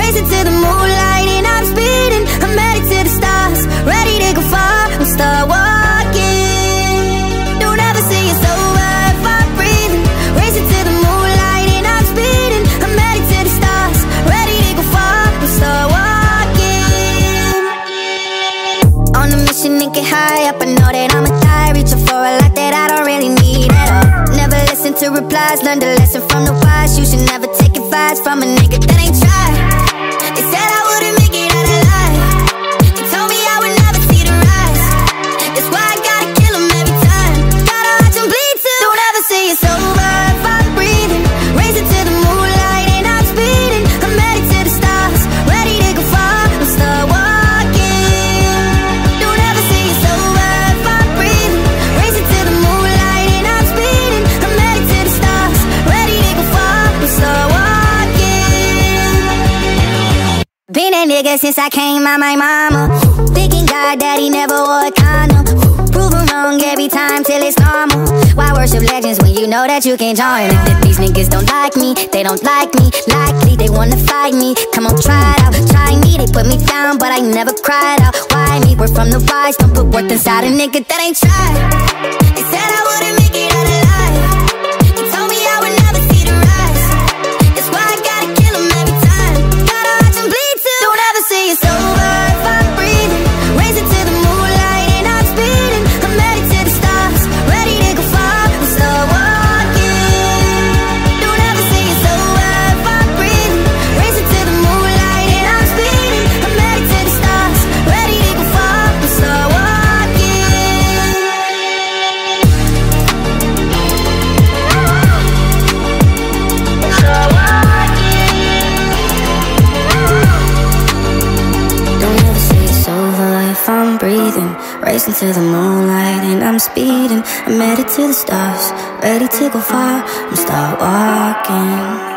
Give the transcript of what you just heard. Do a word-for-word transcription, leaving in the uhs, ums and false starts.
racing to the moonlight and I'm speeding. I'm headed to the stars, ready to go far. I'm start walking. Don't ever say it's over if I'm breathing. Racing to the moonlight and I'm speeding. I'm headed to the stars, ready to go far. I'm start walking. On a mission and get high up, I know that I'ma die, reaching for a life that I don't really need at all. Never listen to replies, learn the lesson from the wise. You should never take advice from a nigga that ain't tried. They said I wouldn't make it out alive. They told me I would never see the rise. That's why I gotta kill them every time. Gotta watch them bleed too. Don't ever say it's over if I'm breathing. Racing to the moonlight and I'm speeding. I'm headed to the stars, ready to go far. I'm start walking. Don't ever say it's over if I'm breathing. Racing to the moonlight and I'm speeding. I'm headed to the stars, ready to go far. I'm start walking. Been a nigga since I came out my mama. Thinking God that he never wore a condom. Proven wrong every time till it's normal. Why worship legends when you know that you can't join them? That these niggas don't like me, they don't like me. Likely they wanna fight me. Come on, try it out, try me. They put me down, but I never cried out. Why me? We're from the wise, don't put worth inside a nigga that ain't tried. They said I wouldn't make it out alive. They told me I would never see the rise. That's why I gotta kill them every time. Gotta watch them bleed too. Don't ever say it's over if I'm breathing. Racing to the moonlight and I'm speeding. I'm headed to the stars, ready to go far. I'm start walking. Don't ever say it's over if I'm breathing. Racing to the moonlight and I'm speeding. I'm headed to the stars, ready to go far. I'm start walking. Start walking. Don't ever say it's over if I'm breathing. Racing to the moonlight and I'm speeding. I'm headed to the stars, ready to go far. I'm start walking.